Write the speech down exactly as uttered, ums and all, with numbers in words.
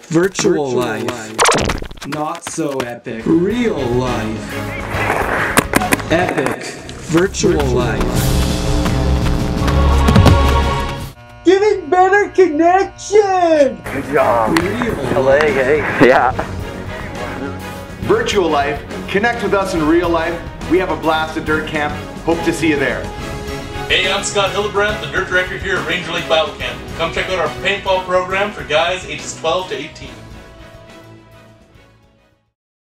Virtual, Virtual life. life. Not so epic. Real life. Epic. Virtual, Virtual life. life. Giving better connection! Good job. Real L A, hey? Yeah. Virtual life. Connect with us in real life. We have a blast at Dirt Camp. Hope to see you there. Hey, I'm Scott Hildebrandt, the Dirt Director here at Ranger Lake Bible Camp. Come check out our paintball program for guys ages twelve to eighteen.